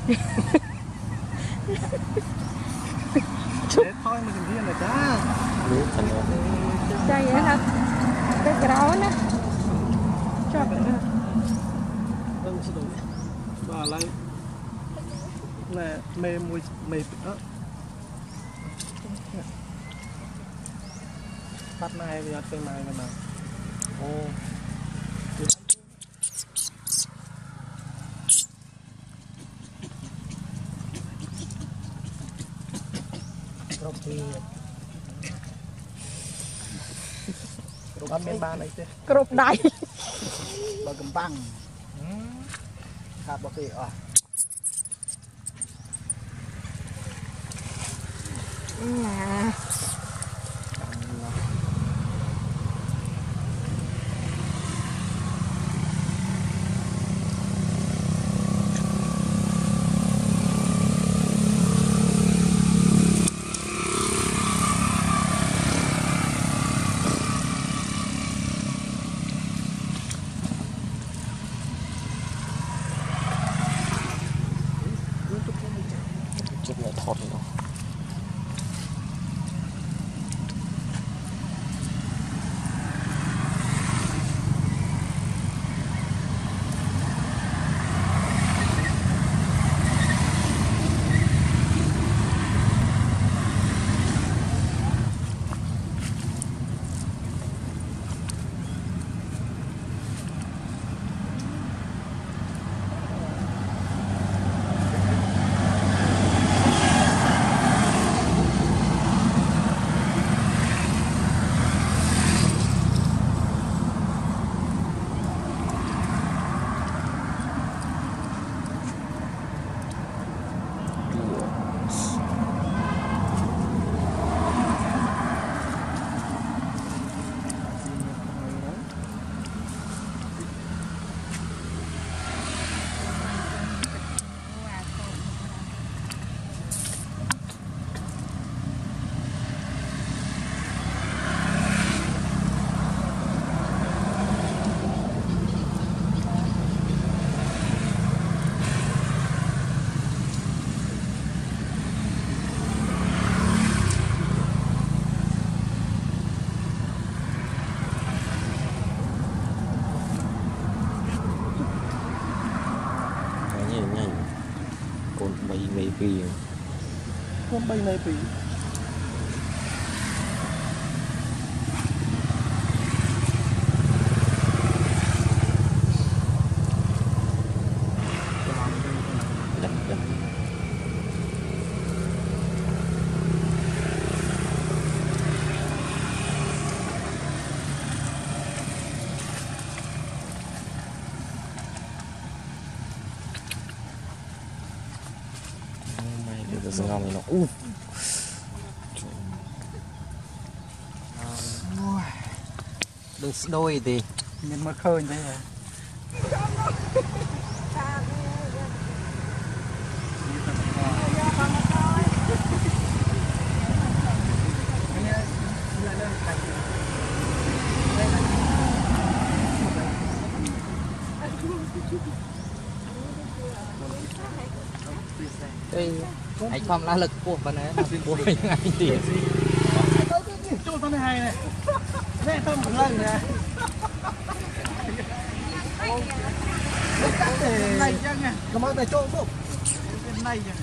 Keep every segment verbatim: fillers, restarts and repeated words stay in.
Thôi mình đi là cha. Chạy là cái gáo nè. Chọc nữa. Vâng, xin lỗi. Và lại là mê mùi mê đó. Bắt này thì cây mai mà nào. Ô. Cột thì cột miền Bắc này chứ. Cột đáy. Bờ Cầm Băng. Hạt bọc thì à. À. Chút nữa thọt nữa. Con bay mấy pì con bay mấy pì đập đập được sự ngon nó u được đôi thì nhìn mà khơi thế rồi cái anh không lá lực của bạn ấy là của mình anh tiền chỗ tao hay này nè tao một lần nè này chứ nha nó mang tại chỗ không bên này chứ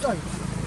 rồi